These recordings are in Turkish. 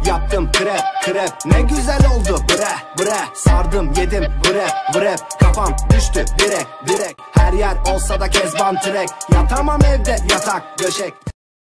Yaptım krep krep ne güzel oldu bre bre. Sardım yedim vrep vrep. Kafam düştü direk direk. Her yer olsa da Kezban trek. Yatamam evde yatak döşek.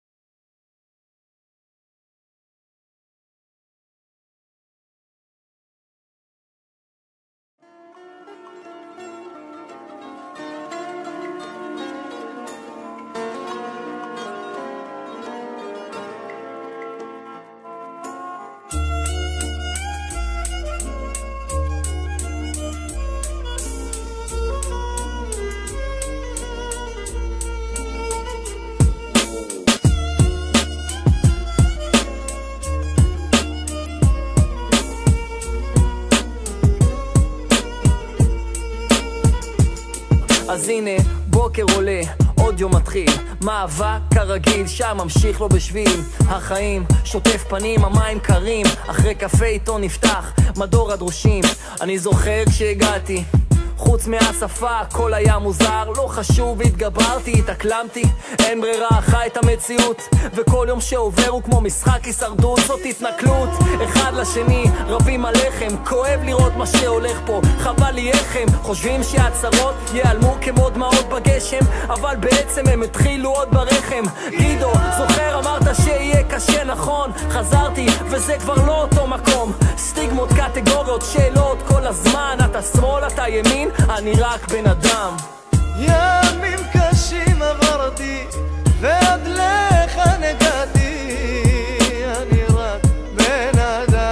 אז הנה, בוקר עולה, עוד יום מתחיל, מאבק כרגיל, שם ממשיך לו בשביל החיים, שוטף פנים, המים קרים, אחרי קפה איתו נפתח, מדור הדרושים. אני זוכר כשהגעתי, חוץ מהשפה הכל היה מוזר, לא חשוב, התגברתי, התאקלמתי, אין ברירה, חי את המציאות, וכל יום שעובר הוא כמו משחק הישרדות, זאת התנכלות, אחד לשני, רבים עליכם, כואב לראות מה שהולך פה, חבל לי איכם, חושבים שהצרות ייעלמו כמו דמעות בגשם, אבל בעצם הם התחילו עוד ברחם. גידו, זוכר אמרת שיהיה קשה, נכון, חזרתי וזה כבר לא אותו מקום, סטיגמות, קטגוריות, שאלות כל הזמן, אתה שמאל, אתה ימין, אני רק בן אדם. ימים קשים עברתי ועד לכאן הגעתי, אני רק בן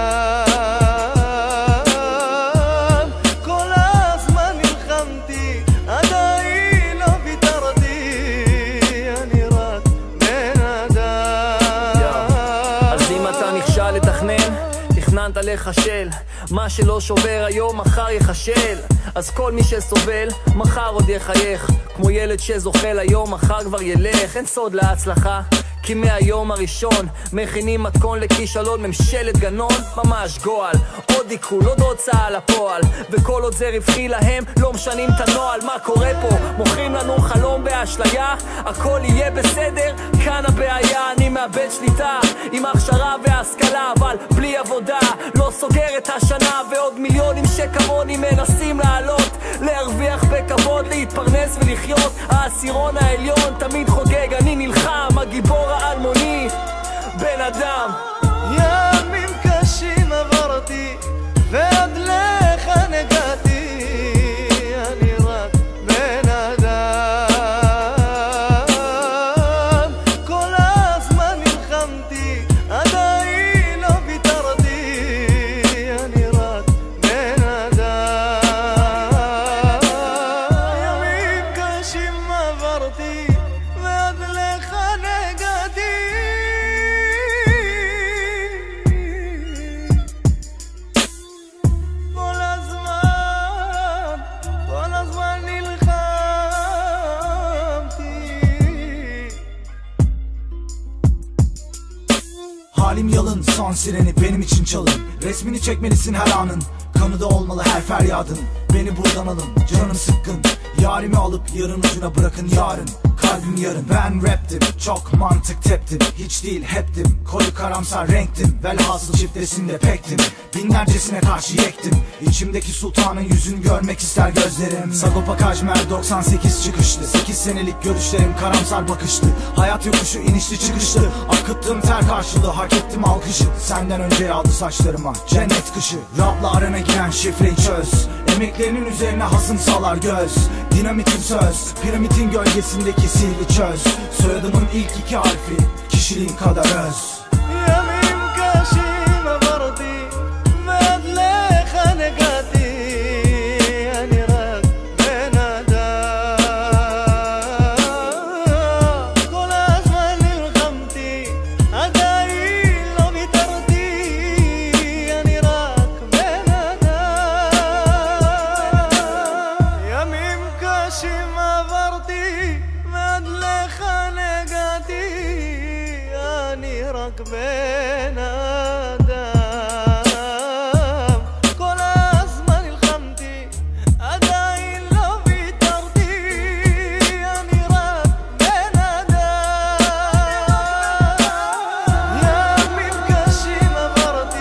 אדם. כל הזמן נלחמתי, עדיין לא ויתרתי, אני רק בן אדם. אז אם אתה נכשל לתכנן, תכננת לחשל, מה שלא שובר היום מחר יחשל, אז כל מי שסובל מחר עוד יחייך, כמו ילד שזוחל היום מחר כבר ילך. אין סוד להצלחה, כי מהיום הראשון מכינים מתכון לכישלון, ממשלת גנון ממש גועל, עוד עיכול, עוד הוצאה לפועל, וכל עוד זה רווחי להם לא משנים את הנועל. מה קורה פה? מוכרים לנו חלום באשליה, הכל יהיה בסדר, כאן הבעיה. אני מאבד שליטה עם הכשרה והשכלה, אבל בלי עבודה לא סוגר את השנה, ועוד מיליונים שכמוני מנסים לעלות, להרוויח בכבוד, להתפרנס ולחיות. העשירון העליון תמיד חוגג, אני נלחם, הגיבור האלמוני, בן אדם. ימים קשים עברתי ועד לכאן הגעתי, אני רק בן אדם. כל הזמן נלחמתי, עדיין לא ויתרתי, אני רק בן אדם. ימים קשים עברתי ועד לכאן הגעתי, כל הזמן nilhamti. Halim yalın, son sireni benim için çalın, resmini çekmelisin her anın, kanıda olmalı her feryadın. Beni buradan alın, canım sıkkın, yarimi alıp yarın ucuna bırakın yarın. Kalbim yarın, ben raptim, çok mantık teptim, hiç değil heptim, koyu karamsar renktim, velhasıl çiftesinde pektim, binlercesine karşı yektim. İçimdeki sultanın yüzünü görmek ister gözlerim. Sagopa Kajmer 98 çıkışlı, 8 senelik görüşlerim karamsar bakışlı, hayat yokuşu inişli çıkışlı, akıttığım ter karşılığı hak ettim alkışı. Senden önce yağdı saçlarıma cennet kışı, rapla arana giren şifreyi çöz, emeklerinin üzerine hasım salar göz, dinamitin söz, piramidin gölgesindeki sihri çöz, soyadımın ilk iki harfi kişiliğin kadar öz. ימים קשים עברתי ועד לכאן הגעתי, אני רק בן אדם. כל הזמן נלחמתי, עדיין לא ויתרתי, אני רק בן אדם. ימים קשים עברתי ועד לכאן הגעתי, אני רק בן אדם. כל הזמן נלחמתי, עדיין לא ויתרתי, אני רק בן אדם. ימים קשים עברתי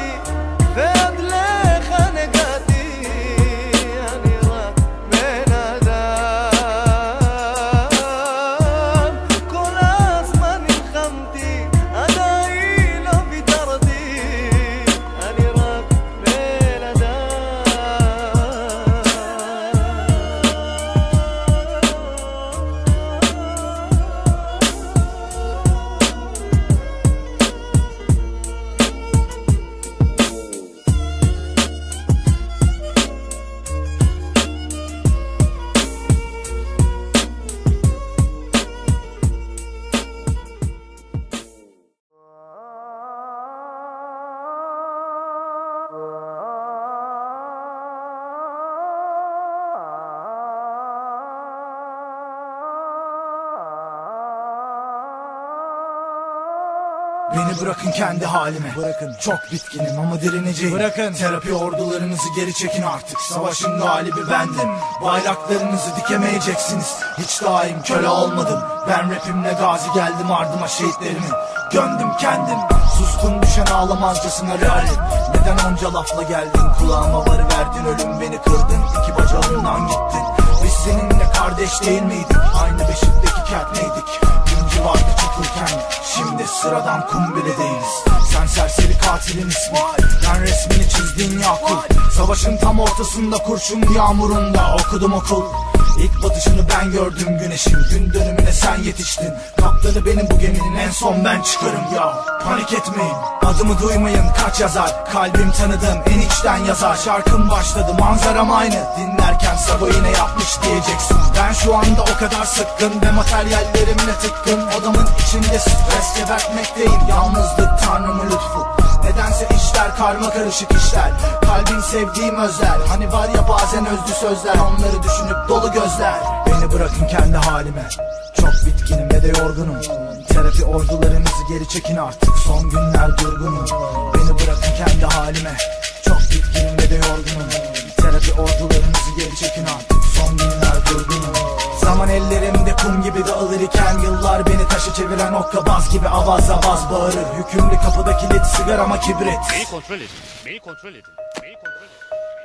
Beni bırakın kendi halime. Bırakın. Çok bitkinim ama direneceğim. Bırakın. Terapi ordularınızı geri çekin artık. Savaşın galibi bendim. Bayraklarınızı dikemeyeceksiniz. Hiç daim köle olmadım. Ben rapimle gazi geldim, ardıma şehitlerimi gömdüm kendim. Suskun düşen ağlamazcasına rârim. Neden onca lafla geldin kulağıma varıverdin. Ölüm beni kırdın, iki bacağımdan gittin. Biz seninle kardeş değil miydik? Aynı beşikteki kertneydik. Gün vardı çakılken, şimdi sıradan kum bile değiliz. Sen serseri katilin ismi, ben resmini çizdiğin Yakup. Savaşın tam ortasında kurşun yağmurunda okudum okul. İlk batışını ben gördüm güneşin, gün dönümüne sen yetiştin. Kaptanı benim bu geminin, en son ben çıkarım ya. Panik etmeyin, adımı duymayın kaç yazar. Kalbim tanıdım, en içten yazar. Şarkım başladı, manzaram aynı. Dinlerken Sabo yine yapmış diyeceksin. Ben şu anda o kadar sıkkın ve materyallerimle tıkkın. Odamın içinde stres gebertmekteyim. Yalnızlık Tanrım'ın lütfu. Nedense işler karma karışık işler. Kalbin sevdiğim özler. Hani var ya bazen özlü sözler, onları düşünüp dolu gözler. Beni bırakın kendi halime. Çok bitkinim ve de yorgunum. Terapi ordularınızı geri çekin artık. Son günler durgunum. Beni bırakın kendi halime. Çok bitkinim ve de yorgunum. Terapi ordularınızı geri çekin artık. Son günler durgunum. Zaman ellerimde kum gibi dağılır iken, yıllar beni taşı çeviren okkabaz gibi avaz avaz bağırır. Hükümlü kapıda kilit, sigarama kibrit. Beni kontrol edin. Beni kontrol edin. Beni kontrol edin.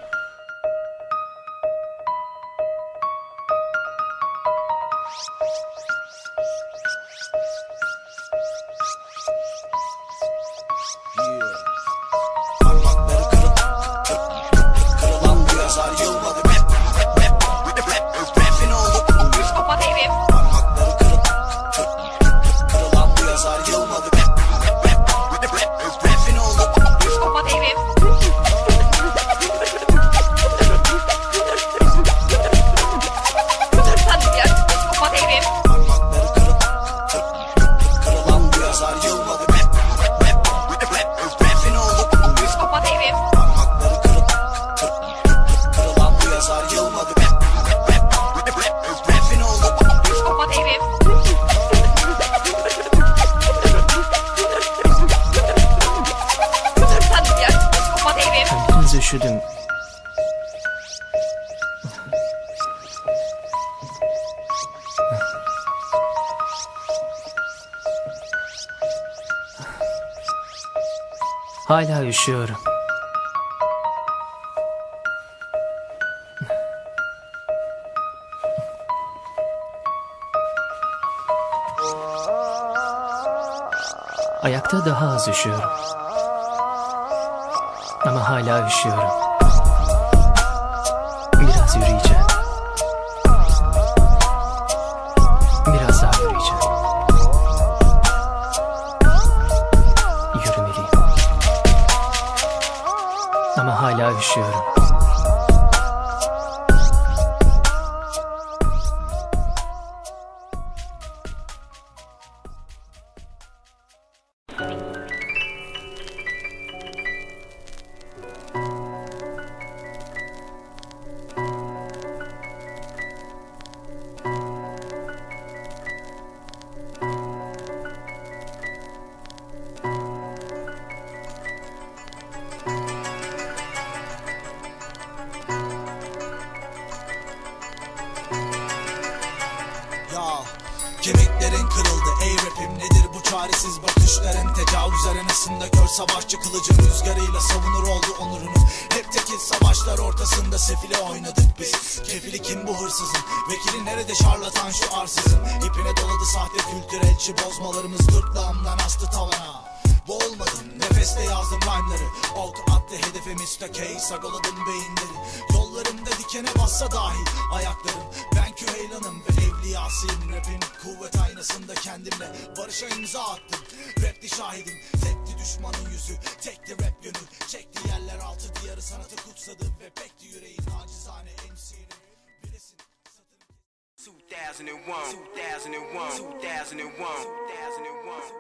Parmakları kırılan bu yazar yılmadı. Rapin oldu. Parmakları kırılan bu yazar yılmadı. Rapin oldu. Parmakları kırılan bu yazar yılmadı. Rapin oldu. Parmakları kırılan bu yazar yılmadı. Rapin oldu. Biraz üşüdüm. Hala üşüyorum. Ayakta daha az üşüyorum. Ama hala üşüyorum. Biraz yürüyeceğim. Biraz daha yürüyeceğim. Yürümeliyim. Ama hala üşüyorum. Kemiklerin kırıldı ey rapim, nedir bu çaresiz bakışların? Tecavüz arenasında kör savaşçı kılıcın rüzgarıyla savunur oldu onurunu. Hep tekil savaşlar ortasında sefile oynadık biz. Kefili kim bu hırsızın? Vekili nerede şarlatan şu arsızın? İpine doladı sahte kültürelçi bozmalarımız, gırtlağımdan astı tavana. Boğulmadım, nefeste yazdım rhyme'ları. Ok attı hedefe müstakey, sagoladım beyinleri. Yollarımda dikene bassa dahi ayaklarım. Ben Küheylan'ım ve evliyasıyım rapin. Kuvvet aynasında kendimle barışa imza attım. Rapti şahidim, tekti düşmanın yüzü. Tekti rap gönül, çekti yerler altı diyarı. Sanatı kutsadım ve bekti yüreğin acizane MC'ni. Bilesin satırım. 2001.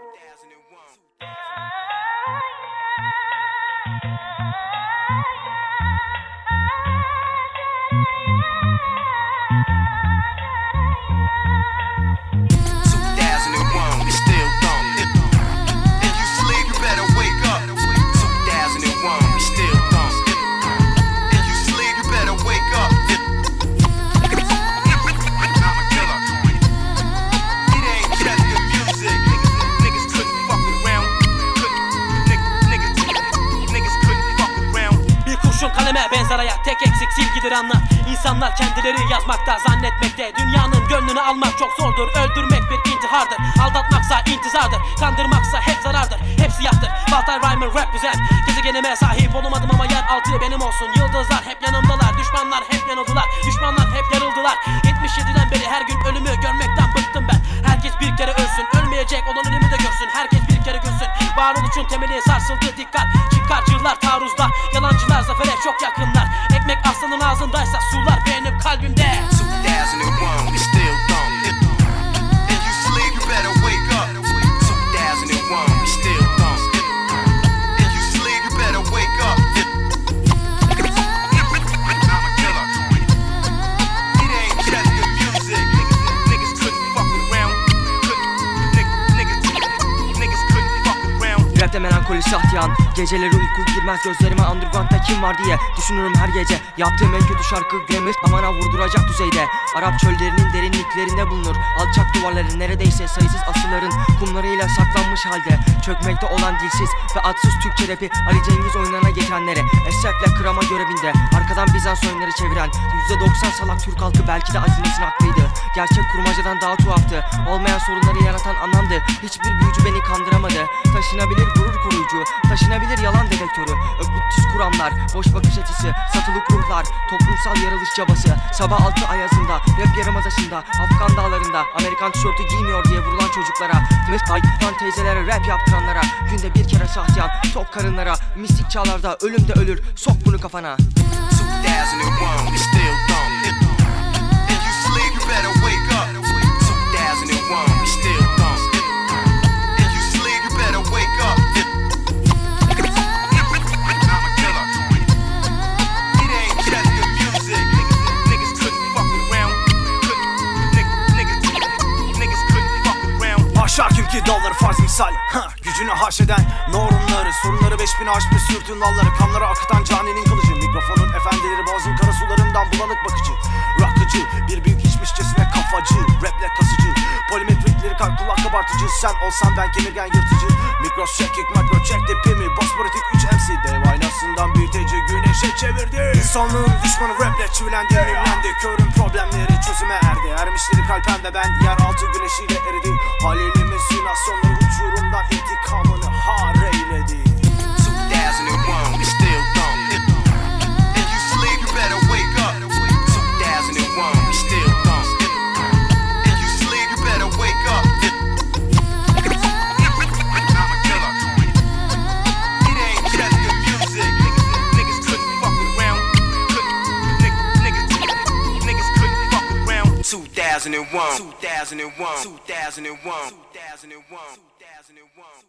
kaleme benzer hayat, tek eksik silgidir anlat. İnsanlar kendileri yazmakta zannetmekte. Dünyanın gönlünü almak çok zordur. Öldürmek bir intihardır. Aldatmaksa intizardır. Kandırmaksa hep zarardır. Hep siyahtır. Baltay Rhymer represent. Gezegenime sahip olamadım ama yer altı benim olsun. Yıldızlar hep yanımdalar. Düşmanlar hep yanıldılar. Düşmanlar hep yarıldılar. 77'den beri her gün ölümü görmekten bıktım ben. Herkes bir kere ölsün. Ölmeyecek olan ölümü de görsün. Herkes bir kere gülsün. Varoluşun temeli sarsıldı, dikkat. Çıkarcılar taarruzda. Yalancılar zafere çok yakınlar. Ekmek aslanın ağzındaysa sular benim kalbimde. 2001, we still dumb. If you sleep, you better wake up. 2001, we still dumb. If you sleep, you better wake up. I'm a killer. It ain't just the music. Niggas couldn't fuck around. Niggas couldn't fuck around. Rapte melankoli sahtiyan. Geceleri uyku girmez gözlerime, underground'da kim var diye düşünürüm her gece. Yaptığım en kötü şarkı Grammar amana vurduracak düzeyde. Arap çöllerinin derinliklerinde bulunur alçak duvarların, neredeyse sayısız asırların kumlarıyla saklanmış halde. Çökmekte olan dilsiz ve adsız Türkçe rapi Ali Cengiz oyunlarına getirenlere, esefle kırama görevinde arkadan Bizans oyunları çeviren %90 salak Türk halkı belki de azimesine haklıydı. Gerçek kurmacadan daha tuhaftı. Olmayan sorunları yaratan anlamdı. Hiçbir büyücü beni kandıramadı. Taşınabilir gurur koruyucu, taşınabilir yalan dedektörü, öpütüz kuramlar, boş bakış açısı, satılık ruhlar, toplumsal yaralış çabası. Sabah 6 ayazında, rap yarımadasında, Afgan dağlarında Amerikan tişörtü giymiyor diye vurulan çocuklara, Tayfan teyzelere rap yaptıranlara, günde bir kere sahtiyan tok karınlara, mistik çağlarda ölüm de ölür, sok bunu kafana. 2001, we still dumb. If you sleep, you better wake up. 2001, we still dumb. If you sleep, you better wake up. I'm a killer. It ain't just the music. Niggas couldn't fuck around. Niggas couldn't fuck around. Aşarkım ki dalları farz misal, gücünü haşeden normları, sorunları 5000 aşmış sürtün dalları, kanları akıtan caninin kılıcı, mikrofonun efendileri boğazın kara sularından bulanık bakıcı, rakıcı, bir büyük içmişçesine kafacı, raple kasıcı, polimetrikleri kulak kabartıcı. Sen olsan ben kemirgen yırtıcı, mikro çekik makro çek tipimi, bospolitik 3 MC dev aynasından büyüteci güneşe çevirdi. İnsanlığın düşmanı raple çivilendi, mimlendi, körün problemleri çözüme erdi. Ermişleri kalpen ve ben yeraltı güneşiyle eridi. Halil'imin simülasyonları uçurumdan intikamını har eyledi. 2001, we still dumb. If you sleep, you better wake up. 2001, we still dumb. If you sleep, you better wake up. I'm a killer. It ain't just the music. Niggas couldn't fuck around. Niggas couldn't fuck around. 2001, 2001, 2001, 2001, 2001.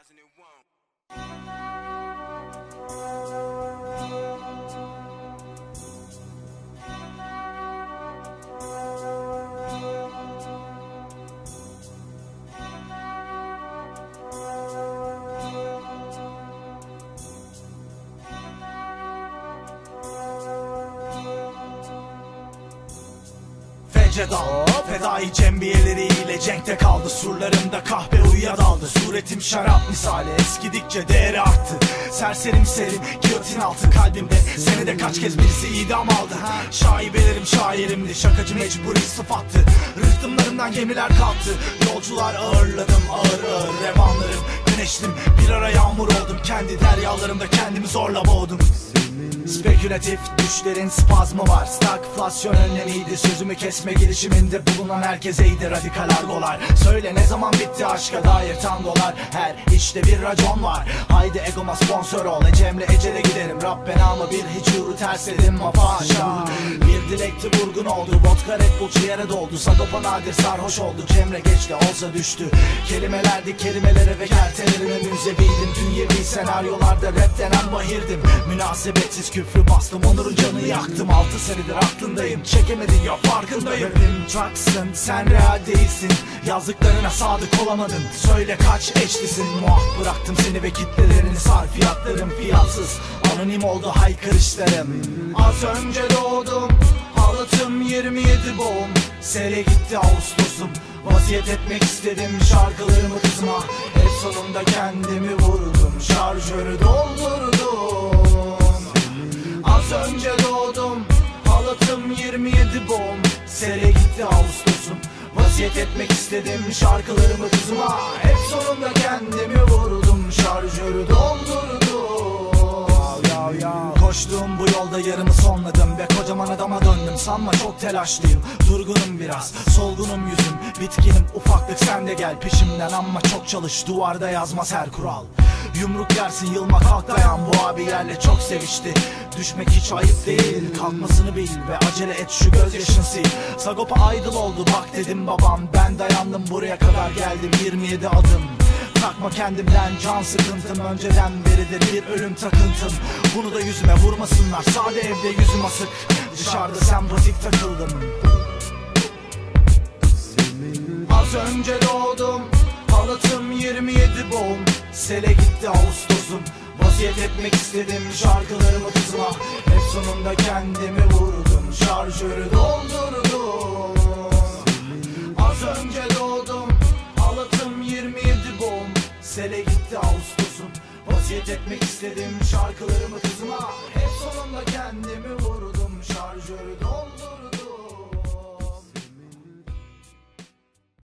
Dal, fedai cembiyeleriyle cenkte kaldı. Surlarımda kahpe uyuya daldı. Suretim şarap misali, eskidikçe değeri arttı. Serserim serin, giyotin altı kalbimde. Senede kaç kez birisi idam aldı. Şaibelerim şairimdi, şakacı mecburi sıfattı. Rıhtımlarından gemiler kalktı. Yolcular ağırladım, ağır ağır revanlarım. Güneşlim, bir ara yağmur oldum. Kendi deryalarımda kendimi zorla boğdum. Spekülatif düşlerin spazmı var. Stagflasyon önlemiydi. Sözümü kesme girişiminde bulunan herkeseydi radikal argolar. Söyle ne zaman bitti aşka dair tangolar. Her işte bir racon var. Haydi egoma sponsor ol. Ecemle ecele giderim. Rabbe namı bir hiç yuru tersedim mafaşa. Bir dilekti vurgun oldu. Vodka Red Bull ciğere doldu. Sagopa nadir sarhoş oldu. Cemre geçti olsa düştü. Kelimelerdi kelimelere ve kertelerime müzeviydim. Dünyevi senaryolarda rap denen bahirdim. Münasebetsiz küfrü bastım, onurun canı yaktım. 6 senedir aklındayım, çekemedin ya farkındayım. Rapim trucksın, sen real değilsin. Yazdıklarına sadık olamadın. Söyle kaç eşlisin, muaf bıraktım seni ve kitlelerini. Sarfiyatlarım fiyatsız, anonim oldu haykırışlarım. Az önce doğdum, halatım 27 boğum. Sele gitti Ağustos'um, vasiyet etmek istedim şarkılarımı kızma. Hep sonunda kendimi vurdum, şarjörü doldurdum. Az sele gitti Ağustos'um. Vasiyet etmek istedim şarkılarımı kızıma, hep sonunda kendimi vurdum, şarjörü doldurdum. Koştuğum bu yolda yarımı sonladım ve kocaman adama döndüm. Sanma çok telaşlıyım, durgunum biraz, solgunum yüzüm, bitkinim, ufaklık sen de gel peşimden. Ama çok çalış, duvarda yazmaz her kural. Yumruk yersin, yılma kalk dayan, bu abi yerle çok sevişti. Düşmek hiç ayıp değil, kalkmasını bil ve acele et şu gözyaşını sil. Sagopa Aydıl oldu bak dedim babam, ben dayandım buraya kadar geldim 27 adım. Takma kendimden can sıkıntım, önceden beridir bir ölüm takıntım. Bunu da yüzüme vurmasınlar, sade evde yüzüm asık, dışarıda sempatik takıldım. Az önce doğdum, halatım 27 boğum, sele gitti Ağustos'um. Vasiyet etmek istedim şarkılarımı kızıma, hep sonunda kendimi vurdum, şarjörü doldurdum. Az önce doğdum, halatım 27 boğum, sele gitti Ağustos'um. Vasiyet etmek istedim şarkılarımı kızıma, hep sonunda kendimi vurdum, şarjörü doldurdum.